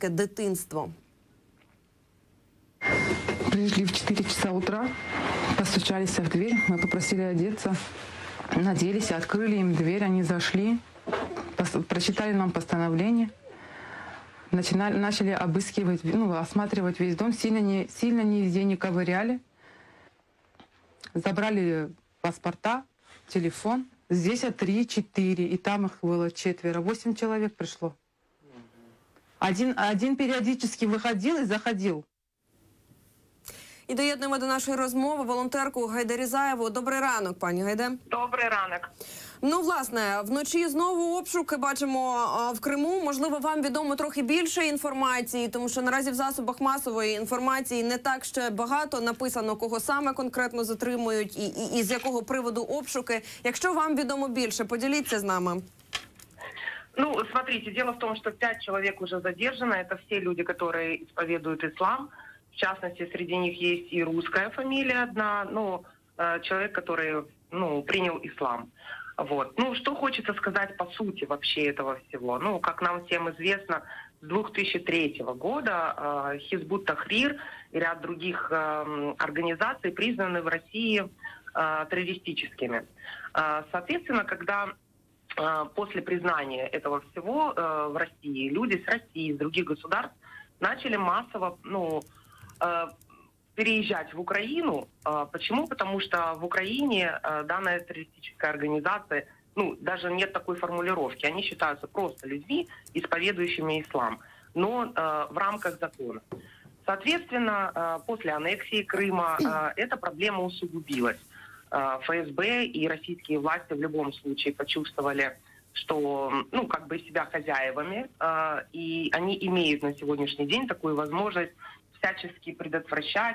дитинство. Пришли в 4 часа утра, постучались в дверь, мы попросили одеться, наделись, открыли им дверь, они зашли, прочитали нам постановление, начали обыскивать, осматривать весь дом, сильно нигде не ковыряли, забрали паспорта, телефон. Здесь 3-4, и там их было 4, 8 человек пришло. Один периодически выходил и заходил. І доєднуємо до нашої розмови волонтерку Гайде Різаєву. Добрий ранок, пані Гайде. Добрий ранок. Ну, власне, вночі знову обшуки бачимо в Криму. Можливо, вам відомо трохи більше інформації, тому що наразі в засобах масової інформації не так ще багато написано, кого саме конкретно затримують і з якого приводу обшуки. Якщо вам відомо більше, поділіться з нами. Ну, смотрите, дело в том, что 5 человек уже задержано. Это все люди, которые исповедуют ислам. В частности, среди них есть и русская фамилия одна, человек, который, принял ислам. Вот. Ну, что хочется сказать по сути вообще этого всего. Ну, как нам всем известно, с 2003 года Хизбут Тахрир и ряд других организаций признаны в России террористическими. Соответственно, когда после признания этого всего в России люди с России, с других государств начали массово, переезжать в Украину. Почему? Потому что в Украине данная террористическая организация, даже нет такой формулировки, они считаются просто людьми, исповедующими ислам, но в рамках закона. Соответственно, после аннексии Крыма эта проблема усугубилась. ФСБ и российские власти в любом случае почувствовали, что, себя хозяевами, и они имеют на сегодняшний день такую возможность всячески предотвращать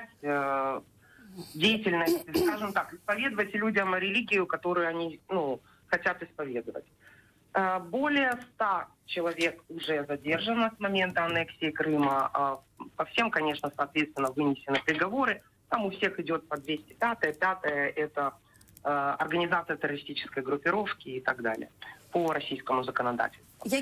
деятельность, скажем так, исповедовать людям религию, которую они, хотят исповедовать. Более 100 человек уже задержано с момента аннексии Крыма. По всем, конечно, соответственно, вынесены приговоры. Там у всех идет по 205-е, 5-е, это организация террористической группировки и так далее по российскому законодательству.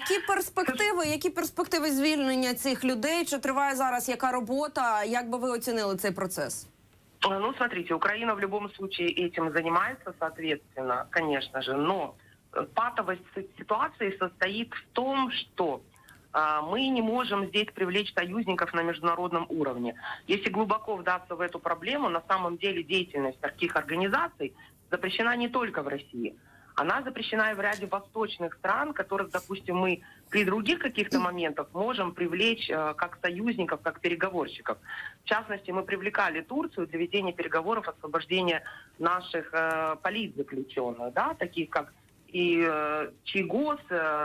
Які перспективи звільнення цих людей? Чи триває зараз яка робота? Як би ви оцінили цей процес? Ну, смотрите, Украина в любом случае этим занимается, соответственно, конечно же, но патовость ситуации состоит в том, что мы не можем здесь привлечь союзников на международном уровне. Если глубоко вдаться в эту проблему, на самом деле деятельность таких организаций запрещена не только в России. Она запрещена и в ряде восточных стран, которых, допустим, мы при других каких-то моментах можем привлечь как союзников, как переговорщиков. В частности, мы привлекали Турцию для ведения переговоров освобождения наших политзаключенных, таких как и Чийгоз,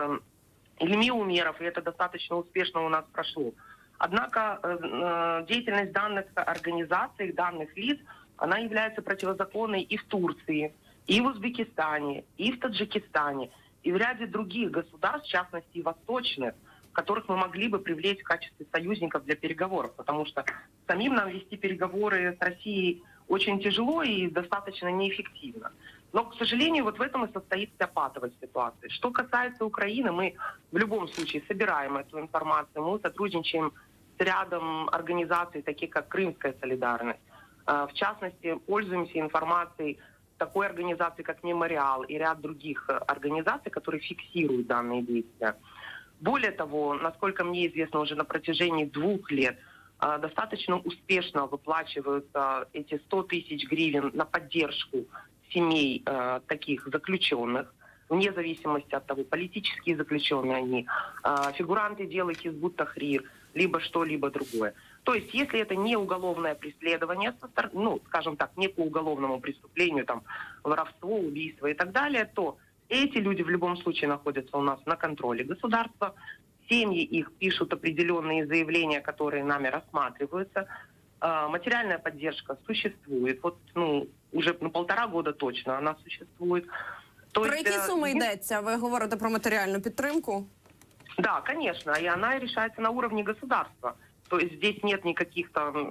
Ильми Умеров, и это достаточно успешно у нас прошло. Однако деятельность данных организаций, данных лиц, она является противозаконной и в Турции, и в Узбекистане, и в Таджикистане, и в ряде других государств, в частности и восточных, которых мы могли бы привлечь в качестве союзников для переговоров, потому что самим нам вести переговоры с Россией очень тяжело и достаточно неэффективно. Но, к сожалению, вот в этом и состоит вся патовость ситуации. Что касается Украины, мы в любом случае собираем эту информацию, мы сотрудничаем с рядом организаций, таких как Крымская солидарность. В частности, пользуемся информацией такой организации, как «Мемориал» и ряд других организаций, которые фиксируют данные действия. Более того, насколько мне известно, уже на протяжении 2 лет достаточно успешно выплачиваются эти 100 тысяч гривен на поддержку семей таких заключенных, вне зависимости от того, политические заключенные они, фигуранты дела Хизбут Тахрир, либо что-либо другое. То есть, если это не уголовное преследование, скажем так, не по уголовному преступлению, воровство, убийство и так далее, то эти люди в любом случае находятся у нас на контроле государства. Семьи их пишут определенные заявления, которые нами рассматриваются. Материальная поддержка существует. Уже 1,5 года точно она существует. Про які суми йдеться? Ви говорите про матеріальну підтримку? Да, конечно, и она решается на уровне государства. То есть здесь нет никаких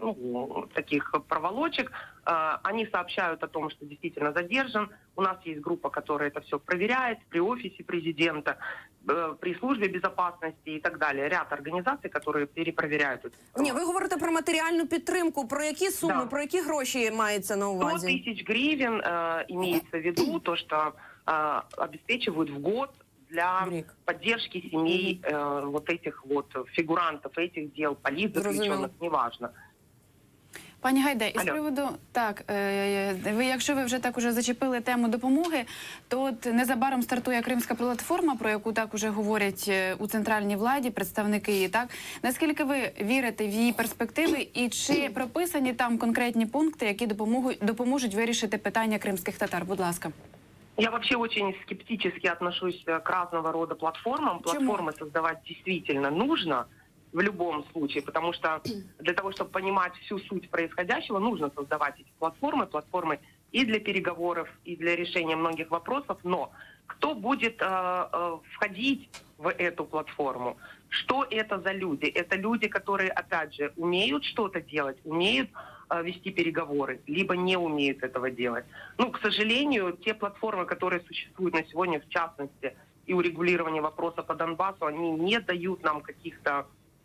таких проволочек. Они сообщают о том, что действительно задержан. У нас есть группа, которая это все проверяет при офисе президента. при службе безопасности и так далее. Ряд организаций, которые перепроверяют эту Ні, информацию. ви говорите про матеріальну підтримку. Про які суми, Да. про які гроші мається на 100 увазі? тысяч гривен имеется в виду то, что обеспечивают в год для Грик. поддержки семей вот этих вот фигурантов этих дел, политзаключенных, неважно. Пані Гайде, із Алло. приводу так, якщо ви вже так уже зачепили тему допомоги, то от незабаром стартує Кримська платформа, про яку так уже говорять у центральній владі, представники її. Так наскільки ви вірите в її перспективи, і чи прописані там конкретні пункти, які допоможуть вирішити питання кримських татар? Будь ласка. Я вообще очень скептически отношусь к разного рода платформам. Платформы создавать действительно нужно в любом случае, потому что для того, чтобы понимать всю суть происходящего, нужно создавать эти платформы и для переговоров, и для решения многих вопросов. Но кто будет входить в эту платформу? Что это за люди? Это люди, которые, опять же, умеют что-то делать, умеют вести переговоры, либо не умеют этого делать. Ну, к сожалению, те платформы, которые существуют на сегодня, в частности, и урегулирование вопроса по Донбассу, они не дают нам каких-то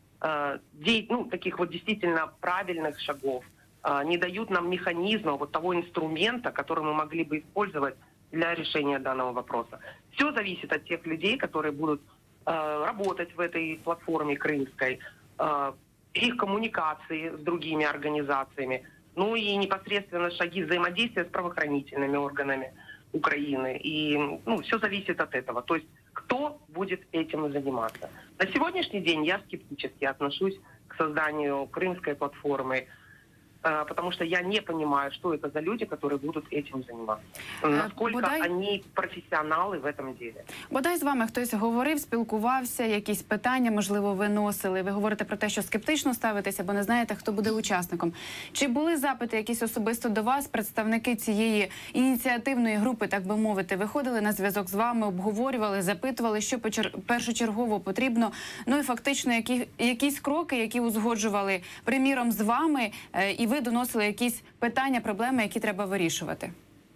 таких вот действительно правильных шагов, не дают нам механизма, вот того инструмента, который мы могли бы использовать для решения данного вопроса. Все зависит от тех людей, которые будут работать в этой платформе крымской, их коммуникации с другими организациями, ну и непосредственно шаги взаимодействия с правоохранительными органами Украины. И все зависит от этого. То есть кто будет этим заниматься. На сегодняшний день я скептически отношусь к созданию крымской платформы, потому что я не понимаю, что это за люди, которые будут этим заниматься. Насколько они профессионалы в этом деле. Бодай з вами хтось говорив, спілкувався, якісь питання, можливо, виносили. Ви говорите про те, що скептично ставитеся, бо не знаєте, хто буде учасником. Чи були запити якісь особисто до вас, представники цієї ініціативної групи, так би мовити, виходили на зв'язок з вами, обговорювали, запитували, що першочергово потрібно, ну і фактично якісь кроки, які узгоджували, приміром, з вами, і ви доносили якісь питання, проблеми, які треба вирішувати?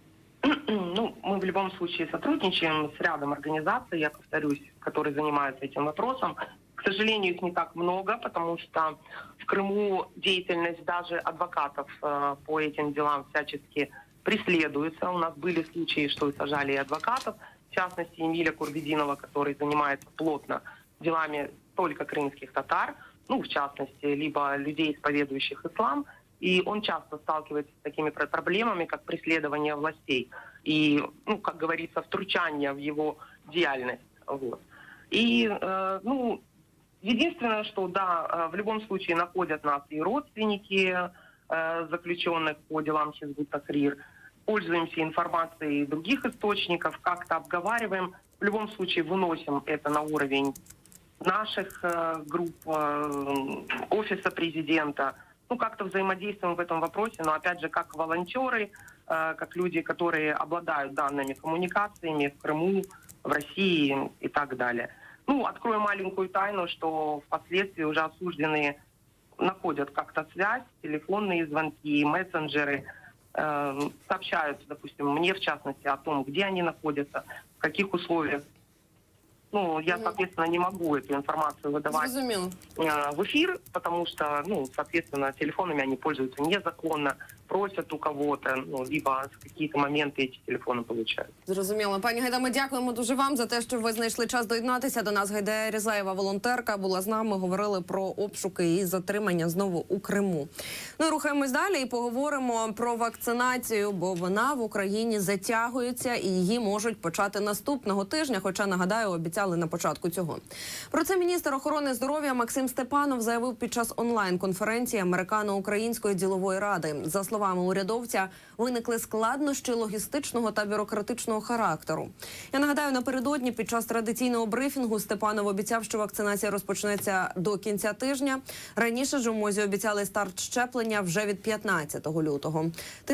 Ну, мы в любом случае сотрудничаем с рядом организаций, я повторюсь, которые занимаются этим вопросом. К сожалению, их не так много, потому что в Крыму деятельность даже адвокатов по этим делам всячески преследуется. У нас были случаи, что сажали и адвокатов, в частности, Эмиля Курбединова, который занимается плотно делами только крымских татар, ну, в частности, либо людей, исповедующих ислам. И он часто сталкивается с такими проблемами, как преследование властей и, как говорится, втручание в его деятельность. Вот. И, единственное, что, да, в любом случае находят нас и родственники заключенных по делам Хизбут Тахрир, пользуемся информацией других источников, как-то обговариваем, в любом случае выносим это на уровень наших групп, офиса президента, как-то взаимодействуем в этом вопросе, но опять же, как волонтеры, как люди, которые обладают данными коммуникациями в Крыму, в России и так далее. Открою маленькую тайну, что впоследствии уже осужденные находят как-то связь, телефонные звонки, мессенджеры, сообщают, допустим, мне в частности о том, где они находятся, в каких условиях. Я, соответственно, не могу эту информацию выдавать в эфир, потому что, соответственно, телефонами они пользуются незаконно, просят у кого-то, либо в какие-то моменты эти телефоны получают. Зрозуміло. Пані Гайда, ми дякуємо дуже вам за те, що ви знайшли час доєднатися до нас. Гайда Різаєва, волонтерка, була з нами, говорили про обшуки і затримання знову у Криму. Рухаємось далі і поговоримо про вакцинацію, бо вона в Україні затягується і її можуть почати наступного тижня, хоча, нагадаю, обіцяли на початку цього. Про це міністр охорони здоров'я Максим Степанов заявив під час онлайн-конференції Американо-Української ділової ради. За словами урядовця, виникли складнощі логістичного та бюрократичного характеру. Я нагадаю, напередодні під час традиційного брифінгу Степанов обіцяв, що вакцинація розпочнеться до кінця тижня. Раніше ж у МОЗі обіцяли старт щеплення вже від 15 лютого.